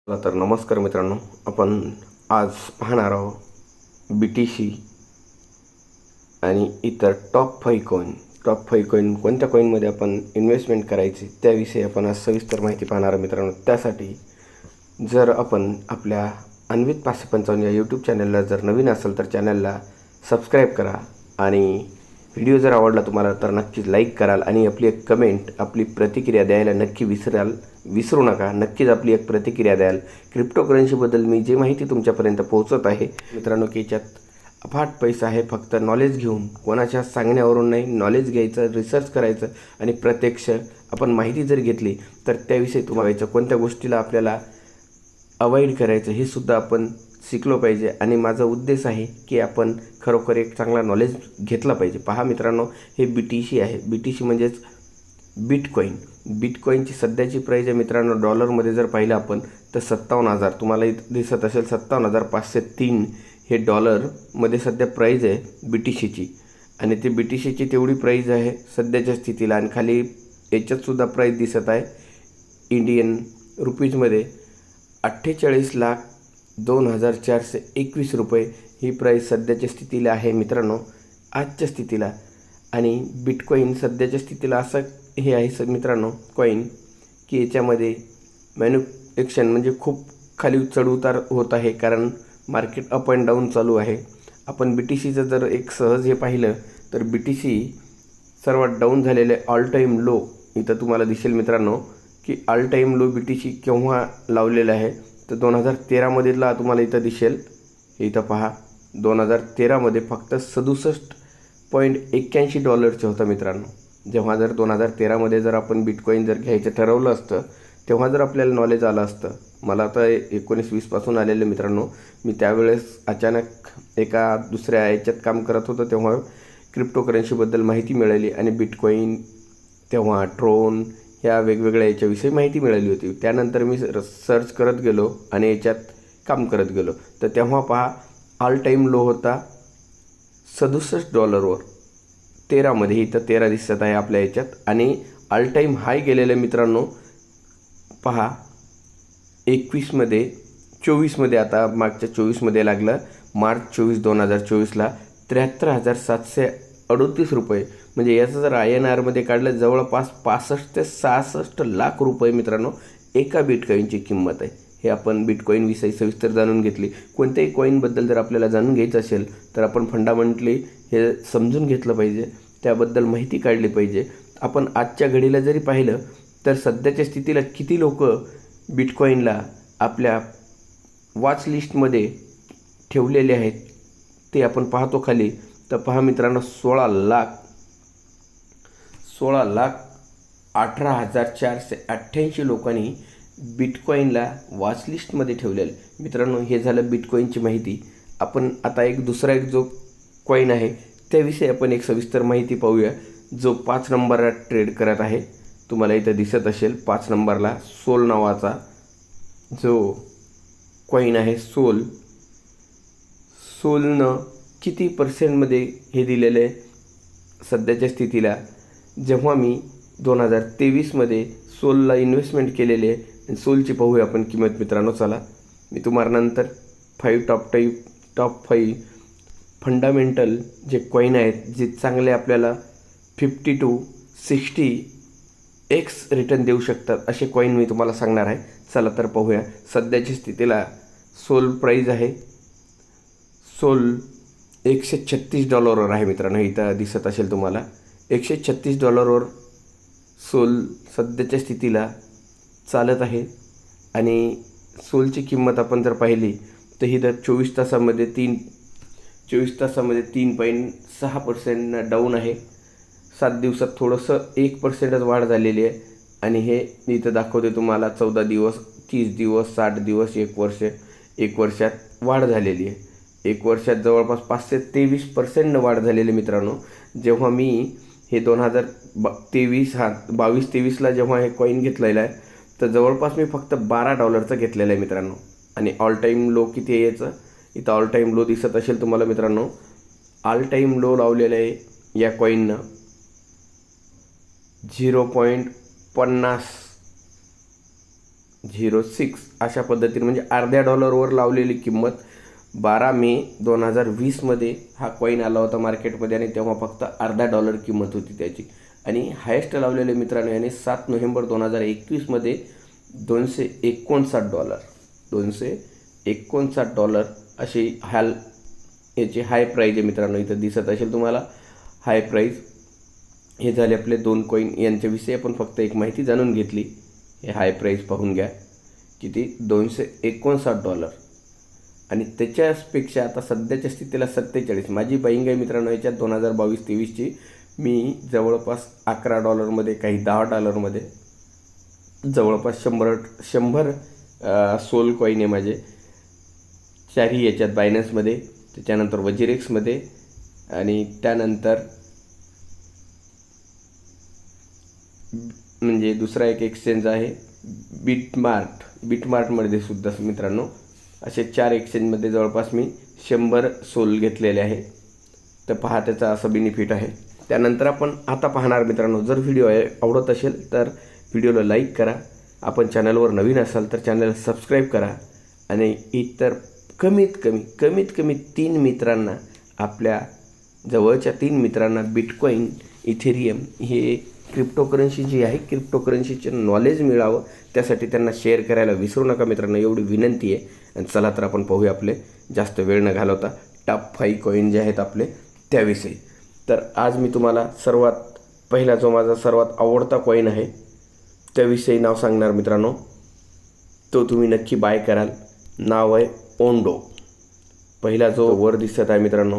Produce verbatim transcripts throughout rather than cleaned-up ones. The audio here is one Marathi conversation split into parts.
चला तर नमस्कार मित्रांनो, आपण आज पाहणार आहोत बी टी सी आणि इतर top five coin. Top five coin कोणत्या कॉईनमध्ये आपण इन्व्हेस्टमेंट करायची त्याविषयी आपण आज सविस्तर माहिती पाहणार आहोत मित्रांनो. त्यासाठी जर आपण आपल्या अन्वित पाचशे पंचावन्न या यूट्यूब चॅनलला जर नवीन असेल तर चॅनलला सबस्क्राईब करा आणि व्हिडिओ जर आवडला तुम्हाला तर नक्कीच लाईक कराल आणि आपली एक कमेंट, आपली प्रतिक्रिया द्यायला नक्की विसराल विसरू नका. नक्कीच आपली एक प्रतिक्रिया द्याल. क्रिप्टोकरन्सीबद्दल मी जे माहिती तुमच्यापर्यंत पोहोचत आहे मित्रांनो, की याच्यात अफाट पैसा आहे. फक्त नॉलेज घेऊन, कोणाच्या सांगण्यावरून नाही, नॉलेज घ्यायचं, रिसर्च करायचं आणि प्रत्यक्ष आपण माहिती जर घेतली तर त्याविषयी तुम्हाला कोणत्या गोष्टीला आपल्याला अवॉइड करायचं हे सुद्धा आपण शिकलो पाहिजे. आणि माझा उद्देश आहे की आपण खरोखर एक चांगला नॉलेज घेतला पाहिजे. पहा मित्रांनो, हे बी टी सी आहे. बी टी सी म्हणजेच बिटकॉईन. बिटकॉईनची सध्याची प्राईज आहे मित्रांनो, डॉलरमध्ये जर पाहिलं आपण तर सत्तावन्न हजार तुम्हाला इथं दिसत असेल, सत्तावन्न हजार पाचशे तीन हे डॉलरमध्ये सध्या प्राईज आहे बी टी सीची. आणि ती बी टी सीची तेवढी प्राईज आहे सध्याच्या स्थितीला. आणि खाली याच्यातसुद्धा प्राईज दिसत आहे इंडियन रुपीजमध्ये अठ्ठेचाळीस लाख दोन हजार चारशे एकवीस रुपये ही प्राईस सध्याच्या स्थितीला आहे मित्रांनो, आजच्या स्थितीला. आणि बिटकॉईन सध्याच्या स्थितीला असं हे आहे स मित्रांनो कॉईन की याच्यामध्ये मॅन्युफॅक्चर म्हणजे खूप खाली चढउतार होत आहे, कारण मार्केट अप अँड डाऊन चालू आहे. आपण बी टी सीचं जर एक सहज हे पाहिलं तर बी टी सी सर्वात डाऊन झालेले ऑल टाईम लो इथं तुम्हाला दिसेल मित्रांनो, की all time low B T C केव्हा लावलेलं आहे तर दोन हजार तेरामधीला तुम्हाला इथं दिसेल. इथं पहा, दोन हजार तेरामध्ये फक्त सदुसष्ट पॉईंट एक्क्याऐंशी डॉलरचं होतं मित्रांनो. जेव्हा जर दोन हजार तेरामध्ये जर आपण बिटकॉईन जर घ्यायचं ठरवलं असतं तेव्हा जर आपल्याला नॉलेज आलं असतं. मला आता एकोणीस वीसपासून आलेलं मित्रांनो. मी त्यावेळेस अचानक एका दुसऱ्या याच्यात काम करत होतो, तेव्हा क्रिप्टोकरन्सीबद्दल माहिती मिळाली आणि बिटकॉईन, तेव्हा ट्रोन ह्या वेगवेगळ्या याच्याविषयी माहिती मिळाली होती. त्यानंतर मी सर्च करत गेलो आणि याच्यात काम करत गेलो तर तेव्हा पहा ऑल टाईम लो होता सदुसष्ट डॉलरवर. तेरामध्ये इथं तेरा दिसत आहे आपल्या याच्यात. आणि ऑल टाईम हाय गेलेलं मित्रांनो पहा एकवीसमध्ये, चोवीसमध्ये, आता मागच्या चोवीसमध्ये लागलं मार्च चोवीस दोन हजार चोवीसला त्र्याहत्तर हजार सातशे अडतीस रुपये. म्हणजे याचं जर आय एन आरमध्ये काढलं जवळपास पासष्ट ते सहासष्ट लाख रुपये मित्रांनो एका बिटकॉईनची किंमत आहे. हे आपण बिटकॉईनविषयी सविस्तर जाणून घेतली. कोणत्याही कॉईनबद्दल जर आपल्याला जाणून घ्यायचं असेल तर आपण फंडामेंटली हे समजून घेतलं पाहिजे, त्याबद्दल माहिती काढली पाहिजे. आपण आजच्या घडीला जरी पाहिलं तर सध्याच्या स्थितीला किती लोक बिटकॉईनला आपल्या वॉच लिस्टमध्ये ठेवलेले आहेत ते आपण पाहतो खाली. तर पहा मित्रांनो, सोळा लाख सोळा लाख अठरा हजार चारशे अठ्ठ्याऐंशी लोकांनी बिटकॉईनला वॉच लिस्टमध्ये ठेवलेलं मित्रांनो. हे झालं बिटकॉईनची माहिती. आपण आता एक दुसरा एक जो कॉईन आहे त्याविषयी आपण एक सविस्तर माहिती पाहूया, जो पाच नंबरला ट्रेड करत आहे. तुम्हाला इथं दिसत असेल पाच नंबरला सोल नावाचा जो कॉईन आहे. सोल सोलनं किती पर्सेंटमध्ये हे दिलेलं आहे सध्याच्या स्थितीला. जेव्हा मी दोन हजार तेवीसमध्ये सोलला इन्व्हेस्टमेंट केलेली आहे, सोलची पाहूया आपण किंमत मित्रांनो. चला, मी तुम्हाला नंतर five top type top five fundamental जे कॉईन आहेत जे चांगले आपल्याला fifty two sixty X return देऊ शकतात असे कॉईन मी तुम्हाला सांगणार आहे. चला तर पाहूया. सध्याच्या स्थितीला सोल प्राईज आहे, सोल एकशे छत्तीस डॉलरवर आहे मित्रांनो. इथं दिसत असेल तुम्हाला एकशे छत्तीस डॉलरवर सोल सध्याच्या स्थितीला चालत आहे. आणि सोलची किंमत आपण जर पाहिली तर ही तर चोवीस तासामध्ये तीन चोवीस तासामध्ये तीन पॉईंट सहा पर्सेंट डाऊन आहे. सात दिवसात थोडंसं एक पर्सेंटच वाढ झालेली आहे. आणि हे इथं दाखवते तुम्हाला चौदा दिवस, तीस दिवस, साठ दिवस, एक वर्ष, एक वर्षात वाढ झालेली आहे. एक वर्षात जवळपास पाचशे तेवीस पर्सेंट वाढ झालेली मित्रांनो. जेव्हा मी हे दोन हजार बा तेवीस हा बावीस तेवीसला जेव्हा हे कॉईन घेतलेलं आहे तर जवळपास मी फक्त बारा डॉलरचं घेतलेलं आहे मित्रांनो. आणि ऑल टाईम लो किती आहे याचं इथं ऑल टाईम लो दिसत असेल तुम्हाला मित्रांनो. ऑल टाईम लो लावलेलं आहे या कॉईननं झिरो पॉईंट पन्नास झिरो सिक्स अशा पद्धतीने म्हणजे अर्ध्या डॉलरवर लावलेली किंमत बारा मे दोन हजार वीसमध्ये हा कॉईन आला होता मार्केटमध्ये आणि तेव्हा फक्त अर्धा डॉलर किंमत होती त्याची. आणि हायेस्ट लावलेले मित्रांनो याने सात नोव्हेंबर दोन हजार एकवीसमध्ये दोनशे एकोणसाठ डॉलर दोनशे एकोणसाठ डॉलर अशी हाल याची हाय प्राईज आहे मित्रांनो. इथं दिसत असेल तुम्हाला हाय प्राईज. हे झाले आपले दोन कॉईन, यांच्याविषयी आपण फक्त एक माहिती जाणून घेतली. हे हाय प्राईज पाहून घ्या किती, दोनशे एकोणसाठ डॉलर. आणि त्याच्यापेक्षा आता सध्याच्या स्थितीला सत्तेचाळीस माझी बाईंग आहे मित्रांनो याच्यात दोन हजार बावीस तेवीसची. मी जवळपास अकरा डॉलरमध्ये, काही दहा डॉलरमध्ये, जवळपास शंभर शंभर सोल कॉईन आहे माझे. चारही याच्यात बायनन्समध्ये, त्याच्यानंतर वजिरेक्समध्ये आणि त्यानंतर म्हणजे दुसरा एक एक्सचेंज आहे बिटमार्ट. बिटमार्टमध्ये सुद्धा मित्रांनो असे चार एक्सचेंजमध्ये जवळपास मी शंभर सोल घेतलेले आहे. तर पहा त्याचा असं बेनिफिट आहे. त्यानंतर आपण आता पाहणार मित्रांनो, जर व्हिडिओ आवडत असेल तर व्हिडिओला लाईक करा. आपण चॅनलवर नवीन असाल तर चॅनलला सबस्क्राईब करा आणि इतर कमीत कमी कमीत कमी तीन मित्रांना, आपल्या जवळच्या तीन मित्रांना बिटकॉईन, इथेरियम हे क्रिप्टोकरन्सी जी आहे क्रिप्टोकरन्सीचे नॉलेज मिळावं त्यासाठी त्यांना शेअर करायला विसरू नका मित्रांनो, एवढी विनंती आहे. आणि चला तर आपण पाहूया आपले जास्त वेळ न घालवता टॉप फाईव्ह कॉईन जे आहेत आपले त्याविषयी. तर आज मी तुम्हाला सर्वात पहिला जो माझा सर्वात आवडता कॉईन आहे त्याविषयी नाव सांगणार मित्रांनो. तो तुम्ही नक्की बाय कराल. नाव आहे ओंडो. पहिला जो वर दिसत आहे मित्रांनो,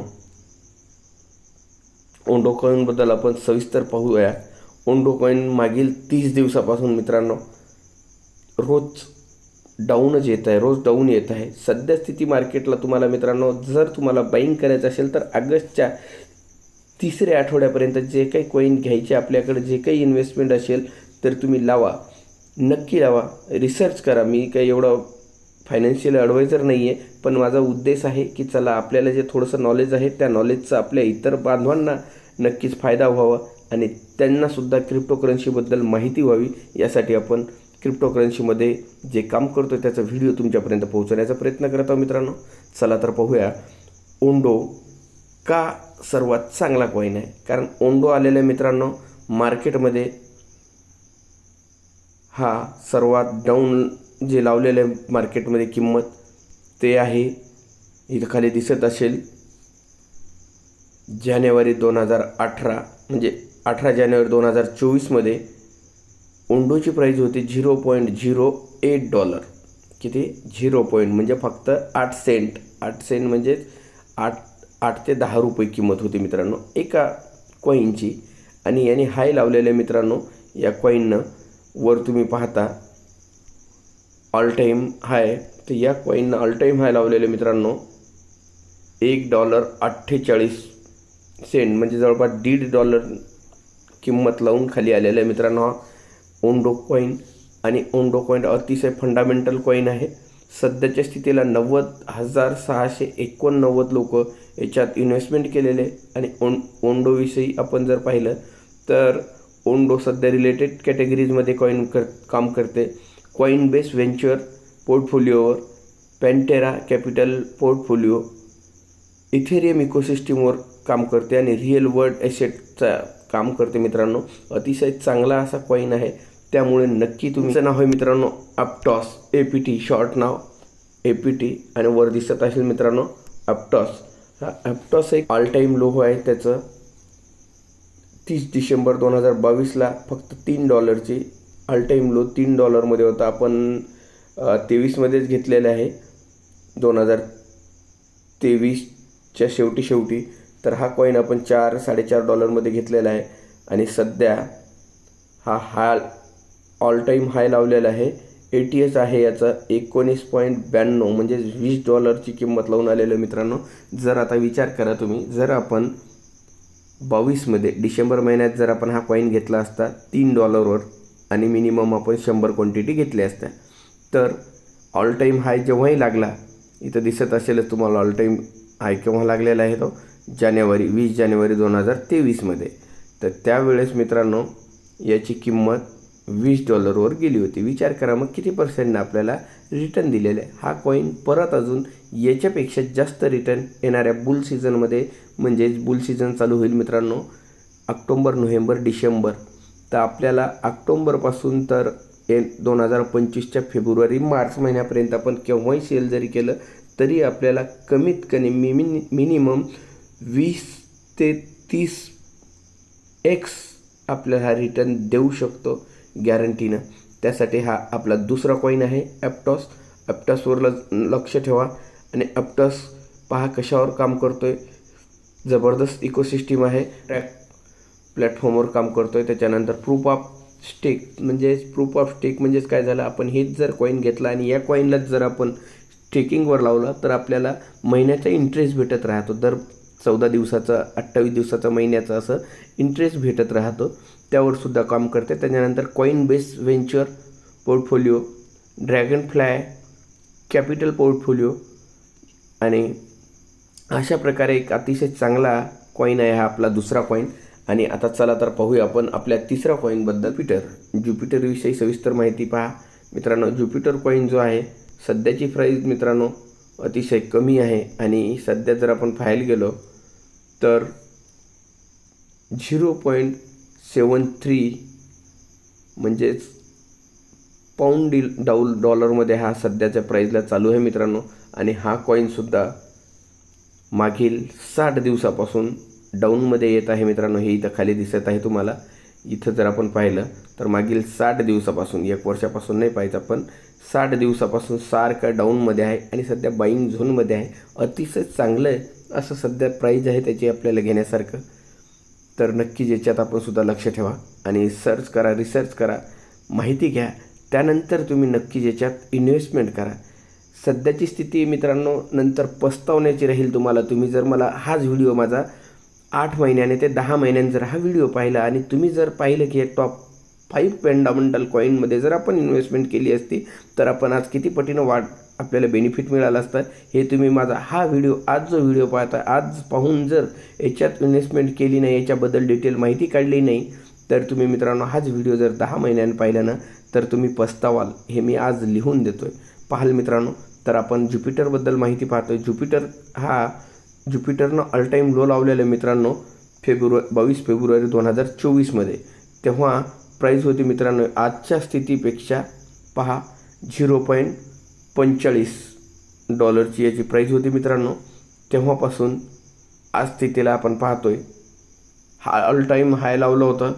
ओंडो कॉईनबद्दल आपण सविस्तर पाहूया. ओंडो कॉईन मागील तीस दिवसापासून मित्रांनो रोज डाऊनच येत आहे, रोज डाऊन येत आहे. सध्या स्थिती मार्केटला तुम्हाला मित्रांनो जर तुम्हाला बाईंग करायचं असेल तर ऑगस्टच्या तिसऱ्या आठवड्यापर्यंत जे काही कॉईन घ्यायचे आपल्याकडे, जे काही इन्व्हेस्टमेंट असेल तर तुम्ही लावा, नक्की लावा, रिसर्च करा. मी काही एवढं फायनान्शियल ॲडवायझर नाही आहे, पण माझा उद्देश आहे की चला आपल्याला जे थोडंसं नॉलेज आहे त्या नॉलेजचा आपल्या इतर बांधवांना नक्कीच फायदा व्हावा आणि त्यांनासुद्धा क्रिप्टोकरन्सीबद्दल माहिती व्हावी. यासाठी आपण क्रिप्टोकरन्सीमध्ये जे काम करतो त्याचा व्हिडिओ तुमच्यापर्यंत पोहोचवण्याचा प्रयत्न करत आहोत मित्रांनो. चला तर पाहूया ओंडो का सर्वात चांगला कॉईन आहे. कारण ओंडो आलेला मित्रांनो मार्केटमध्ये हा सर्वात डाऊन जे लावलेलं आहे मार्केटमध्ये किंमत ते आहे, इथं खाली दिसत असेल जानेवारी दोन हजार अठरा म्हणजे अठरा जानेवारी दोन हजार चोवीसमध्ये ओंडोची प्राईज होती zero point zero eight dollar. किती, झिरो पॉईंट म्हणजे फक्त आठ सेंट. आठ सेंट म्हणजे आठ आठ ते दहा रुपये किंमत होती मित्रांनो एका कॉईनची. आणि याने हाय लावलेले मित्रांनो या कॉईननं वर तुम्ही पाहता ऑल टाईम हाय. तर या कॉईननं ऑल टाईम हाय लावलेले मित्रांनो एक डॉलर अठ्ठेचाळीस सेंट म्हणजे जवळपास दीड डॉलर किंमत लावून खाली आलेलं आहे मित्रांनो हा ओंडो कॉईन. आणि ओंडो कॉईन अतिशय फंडामेंटल कॉईन आहे. सध्याच्या स्थितीला नव्वद हजार सहाशे एकोणनव्वद लोक याच्यात इन्व्हेस्टमेंट केलेले. आणि ओं ओंडोविषयी आपण जर पाहिलं तर ओंडो सध्या रिलेटेड कॅटेगरीजमध्ये कॉईन कर काम करते. कॉईन बेस व्हेंचर पोर्टफोलिओवर, पॅन्टेरा कॅपिटल पोर्टफोलिओ, इथेरियम इकोसिस्टीमवर काम करते आणि रिअल वर्ल्ड ॲसेटचा काम करते मित्रांनो. अतिशय चांगला असा कॉईन आहे. त्यामुळे नक्की तुमचं नाव आहे मित्रांनो Aptos, A P T short नाव ए पी टी. आणि वर दिसत असेल मित्रांनो अपटॉस. हा अपटॉस एक ऑल टाईम लो आहे त्याचं. तीस डिसेंबर दोन हजार बावीसला फक्त तीन डॉलरची ऑल टाईम लो तीन डॉलरमध्ये होता. आपण तेवीसमध्येच घेतलेलं आहे दोन हजार तेवीसच्या शेवटी शेवटी. तर हा कॉईन आपण चार साडेचार डॉलरमध्ये घेतलेला आहे आणि सध्या हा हाय ऑल टाईम हाय लावलेला आहे. ए टी एस आहे याचा एकोणीस पॉईंट ब्याण्णव म्हणजे वीस डॉलरची किंमत लावून आलेलं मित्रांनो. जर आता विचार करा तुम्ही, जर आपण बावीसमध्ये डिसेंबर महिन्यात जर आपण हा कॉईन घेतला असता तीन डॉलरवर आणि मिनिमम आपण शंभर क्वांटिटी घेतल्या असत्या तर ऑल टाईम हाय जेव्हाही लागला, इथं दिसत असेलच तुम्हाला ऑल टाईम हाय केव्हा लागलेला आहे तो जानेवारी वीस जानेवारी दोन हजार तेवीसमध्ये. तर त्यावेळेस मित्रांनो याची किंमत वीस डॉलरवर गेली होती. विचार करा मग किती पर्सेंटनं आपल्याला रिटर्न दिलेलं आहे. हा कॉईन परत अजून याच्यापेक्षा जास्त रिटर्न येणाऱ्या बुल सीझनमध्ये, म्हणजेच बुल सीझन चालू होईल मित्रांनो ऑक्टोबर, नोव्हेंबर, डिसेंबर. तर आपल्याला ऑक्टोबरपासून तर ए दोन हजार पंचवीसच्या फेब्रुवारी मार्च महिन्यापर्यंत आपण केव्हाही सेल जरी केलं तरी आपल्याला कमीत कमी मिनि मिनिमम वीस ते तीस एक्स आपल्याला रिटर्न देऊ शकतो गॅरंटीनं. त्यासाठी हा आपला दुसरा कॉईन आहे ॲप्टॉस. ॲप्टॉसवर लक्ष ठेवा. आणि ॲप्टॉस पहा कशावर काम करतो आहे. जबरदस्त इकोसिस्टीम आहे. ट्रॅक प्लॅटफॉर्मवर काम करतो आहे. त्याच्यानंतर प्रूफ ऑफ स्टेक, म्हणजेच प्रूफ ऑफ स्टेक म्हणजेच काय झालं, आपण हेच जर कॉईन घेतला आणि या कॉईनलाच जर आपण स्टेकिंगवर लावला तर आपल्याला महिन्याचा इंटरेस्ट भेटत राहतो. दर चौदा दिवसाचा, अठ्ठावीस दिवसाचा, महिन्याचा असं इंटरेस्ट भेटत राहतो. त्यावर सुद्धा काम करते. त्याच्यानंतर Coinbase venture portfolio, Dragonfly capital portfolio आणि अशा प्रकारे एक अतिशय चांगला कॉईन आहे हा आपला दुसरा कॉईन. आणि आता चला तर पाहूया आपण आपल्या तिसऱ्या कॉईनबद्दल. ज्युपिटर. ज्युपिटरविषयी सविस्तर माहिती पहा मित्रांनो. ज्युपिटर कॉईन जो आहे सध्याची प्राईस मित्रांनो अतिशय कमी आहे. आणि सध्या जर आपण पाहायला गेलो तर झिरो पॉईंट सेवन थ्री म्हणजेच पाऊंड डि डाऊल डॉलरमध्ये हा सध्याच्या प्राईजला चालू आहे मित्रांनो. आणि हा कॉईनसुद्धा मागील साठ दिवसापासून डाऊनमध्ये येत आहे मित्रांनो. हे इथं खाली दिसत आहे तुम्हाला. इथं जर आपण पाहिलं तर मागील साठ दिवसापासून, एक वर्षापासून नाही पाहायचं पण साठ दिवसापासून सारखं डाऊनमध्ये आहे आणि सध्या बाईंग झोनमध्ये आहे. अतिशय चांगलं आहे असं सध्या प्राईज आहे त्याची आपल्याला घेण्यासारखं. तर नक्कीच याच्यात आपण सुद्धा लक्ष ठेवा आणि सर्च करा, रिसर्च करा, माहिती घ्या. त्यानंतर तुम्ही नक्कीच याच्यात इन्व्हेस्टमेंट करा. सध्याची स्थिती मित्रांनो नंतर पस्तावण्याची राहील तुम्हाला. तुम्ही जर मला हाच व्हिडिओ माझा आठ महिन्याने ते दहा महिन्याने जर हा व्हिडिओ पाहिला आणि तुम्ही जर पाहिलं की टॉप फाईव्ह फंडामेंटल कॉईनमध्ये जर आपण इन्व्हेस्टमेंट केली असती तर आपण आज किती पटीनं वाढ आपल्याला बेनिफिट मिळालं असतं. हे तुम्ही माझा हा व्हिडिओ, आज जो व्हिडिओ पाहता, आज पाहून जर याच्यात इन्व्हेस्टमेंट केली नाही, याच्याबद्दल डिटेल माहिती काढली नाही तर तुम्ही मित्रांनो हाच व्हिडिओ जर दहा महिन्यांनी पाहिला ना तर तुम्ही पस्तावाल. हे मी आज लिहून देतो आहे. पाहाल मित्रांनो. तर आपण ज्युपिटरबद्दल माहिती पाहतोय. ज्युपिटर हा ज्युपिटरनं ऑल टाईम लो लावलेलं आहे मित्रांनो फेब्रुवारी बावीस फेब्रुवारी दोन हजार चोवीसमध्ये. तेव्हा प्राईस होती मित्रांनो आजच्या स्थितीपेक्षा पहा झिरो पॉईंट पंचेचाळीस डॉलरची याची प्राईस होती मित्रांनो. तेव्हापासून आज स्थितीला आपण पाहतोय हा ऑल टाईम हाय लावलं होतं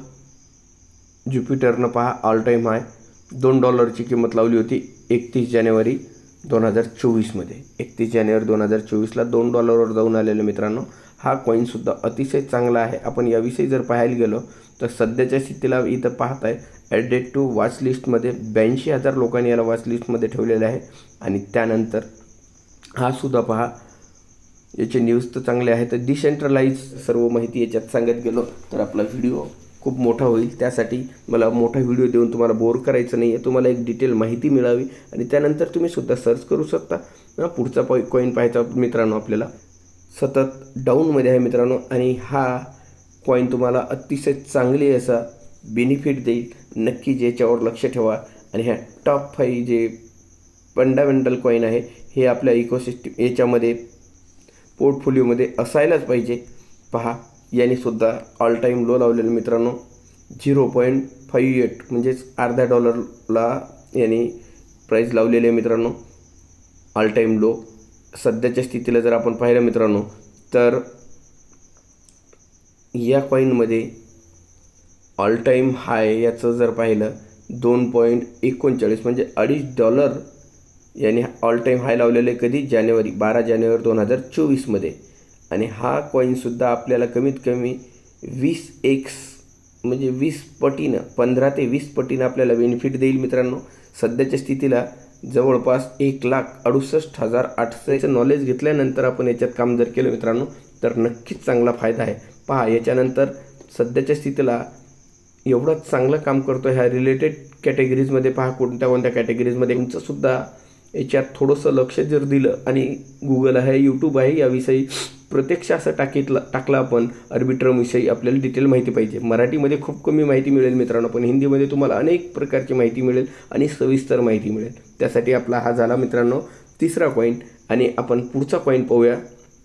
ज्युपिटरनं. पहा ऑल टाईम हाय दोन डॉलरची किंमत लावली होती एकतीस जानेवारी दोन हजार चोवीसमध्ये. एकतीस जानेवारी दोन हजार चोवीसला दोन डॉलरवर जाऊन आलेलं मित्रांनो. हा कॉईनसुद्धा अतिशय चांगला आहे. आपण याविषयी जर पाहायला गेलो तर सध्याच्या स्थितीला इथं पाहताय ॲडेड टू वॉच लिस्टमध्ये ब्याऐंशी हजार लोकांनी याला वॉच लिस्टमध्ये ठेवलेलं आहे. आणि त्यानंतर हा सुद्धा पहा याचे न्यूज तर चांगले आहे. तर डिसेंट्रलाइज सर्व माहिती याच्यात सांगत गेलो तर आपला व्हिडिओ खूप मोठा होईल. त्यासाठी मला मोठा व्हिडिओ देऊन तुम्हाला बोर करायचं नाही आहे. तुम्हाला एक डिटेल माहिती मिळावी आणि त्यानंतर तुम्ही सुद्धा सर्च करू शकता. पुढचा पॉई कॉईन पाहायचा मित्रांनो आपल्याला सतत डाऊनमध्ये आहे मित्रांनो. आणि हा कॉईन तुम्हाला अतिशय चांगली असा बेनिफिट देईल. नक्की याच्यावर लक्ष ठेवा. आणि ह्या टॉप फाईव्ह जे फंडामेंटल कॉईन आहे हे आपल्या इकोसिस्टम याच्यामध्ये पोर्टफोलिओमध्ये असायलाच पाहिजे. पहा याने सुद्धा ऑल टाईम लो लावलेलं मित्रांनो झिरो पॉईंट फाईव्ह एट म्हणजेच अर्ध्या डॉलरला याने प्राईस लावलेली आहे मित्रांनो ऑल टाईम लो. सध्याच्या स्थितीला जर आपण पाहिलं मित्रांनो तर या कॉईनमध्ये ऑल टाईम हाय याचं जर पाहिलं दोन पॉईंट एकोणचाळीस म्हणजे अडीच डॉलर याने ऑल टाईम हाय लावलेले कधी जानेवारी बारा जानेवारी दोन हजार चोवीसमध्ये. आणि हा कॉईनसुद्धा आपल्याला कमीत कमी वीस एक्स म्हणजे वीस पटीनं पंधरा ते वीस पटीनं आपल्याला बेनिफिट देईल मित्रांनो. सध्याच्या स्थितीला जवळपास एक लाख अडुसष्ट हजार आठशेचं नॉलेज घेतल्यानंतर आपण याच्यात काम जर केलं मित्रांनो तर नक्कीच चांगला फायदा आहे. पहा याच्यानंतर सध्याच्या स्थितीला एवढंच चांगलं काम करतो ह्या रिलेटेड कॅटेगरीजमध्ये. पहा कोणत्या कोणत्या कॅटेगरीजमध्ये तुमचंसुद्धा याच्यात थोडंसं लक्ष जर दिलं आणि गुगल आहे, यूट्यूब आहे, याविषयी प्रत्यक्ष असं टाकीतलं टाकलं आपण आर्बिट्रमविषयी आपल्याला डिटेल माहिती पाहिजे. मराठीमध्ये खूप कमी माहिती मिळेल मित्रांनो, पण हिंदीमध्ये तुम्हाला अनेक प्रकारची माहिती मिळेल आणि सविस्तर माहिती मिळेल. त्यासाठी आपला हा झाला मित्रांनो तिसरा कॉईन. आणि आपण पुढचा कॉईन पाहूया.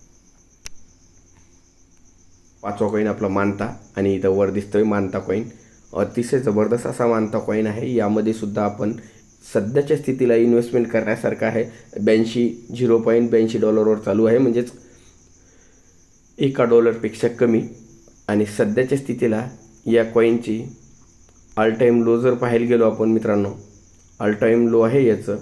पाचवा कॉईन आपला मानता, आणि इथं वर दिसतोय मानता कॉईन. अतिशय जबरदस्त असा मानता कॉईन आहे. यामध्ये सुद्धा आपण सध्याच्या स्थितीला इन्व्हेस्टमेंट करण्यासारखं आहे. ब्याऐंशी झिरो पॉईंट ब्याऐंशी डॉलरवर चालू आहे, म्हणजेच एका डॉलरपेक्षा कमी. आणि सध्याच्या स्थितीला या कॉईनची ऑल टाईम लो जर पाहायला गेलो आपण मित्रांनो, ऑल टाईम लो आहे याचं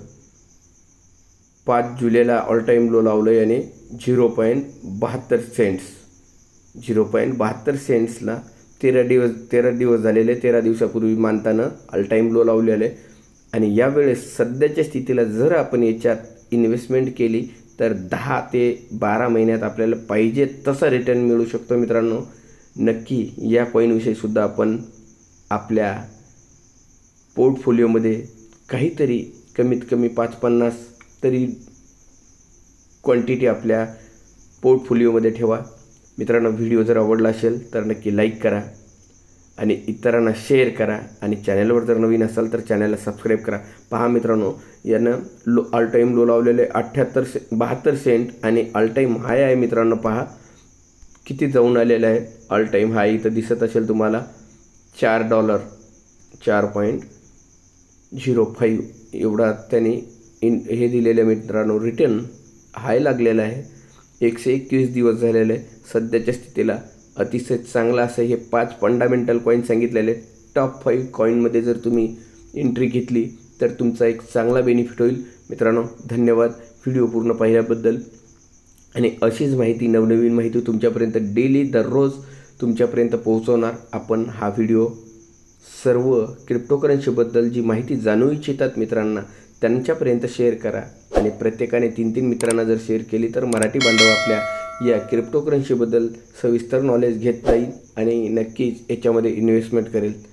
पाच जुलैला ऑल टाईम लो लावलं आहे आणि झिरो पॉईंट बहात्तर सेंट्स झिरो पॉईंट बहात्तर सेंट्सला तेरा दिवस तेरा दिवस झालेले. तेरा दिवसापूर्वी मानतानं ऑल टाईम लो लावलेलं आहे. आणि यावेळेस सध्याच्या स्थितीला जर आपण याच्यात इन्व्हेस्टमेंट केली तर दहा ते बारा महिन्यात आपल्याला पाहिजे तसा रिटर्न मिळू शकतो मित्रांनो. नक्की या कॉईनविषयी सुद्धा आपण आपल्या पोर्टफोलिओमध्ये काहीतरी कमीत कमी पाच पन्नास तरी क्वांटिटी आपल्या पोर्टफोलिओमध्ये ठेवा मित्रांनो. व्हिडिओ जर आवडला असेल तर नक्की लाईक करा आणि इतरांना शेअर करा. आणि चॅनलवर जर नवीन असाल तर चॅनलला सबस्क्राईब करा. पहा मित्रांनो, यानं लो ऑल टाईम लो लावलेले अठ्ठ्याहत्तर से बहात्तर सेंट आणि ऑल टाईम हाय आहे मित्रांनो. पहा किती जाऊन आलेलं आहे. ऑल टाईम हाय इथं दिसत असेल तुम्हाला चार डॉलर चार पॉईंट झिरो फाईव्ह एवढा त्यांनी इन हे दिलेलं मित्रांनो रिटर्न हाय लागलेला आहे. एकशे एकवीस दिवस झालेले सध्याच्या स्थितीला. अतिशय चांगला असं हे पाच फंडामेंटल कॉईन सांगितलेले. टॉप फाईव्ह कॉईनमध्ये जर तुम्ही एंट्री घेतली तर तुमचा एक चांगला बेनिफिट होईल मित्रांनो. धन्यवाद व्हिडिओ पूर्ण पाहिल्याबद्दल. आणि अशीच माहिती नवनवीन माहिती तुमच्यापर्यंत डेली दररोज तुमच्यापर्यंत पोहोचवणार आपण. हा व्हिडिओ सर्व क्रिप्टोकरन्सीबद्दल जी माहिती जाणू इच्छितात मित्रांना त्यांच्यापर्यंत शेअर करा. आणि प्रत्येकाने तीन तीन मित्रांना जर शेअर केली तर मराठी बांधव आपल्या या क्रिप्टोकरन्सीबद्दल सविस्तर नॉलेज घेत जाईल आणि नक्कीच याच्यामध्ये इन्व्हेस्टमेंट करेल.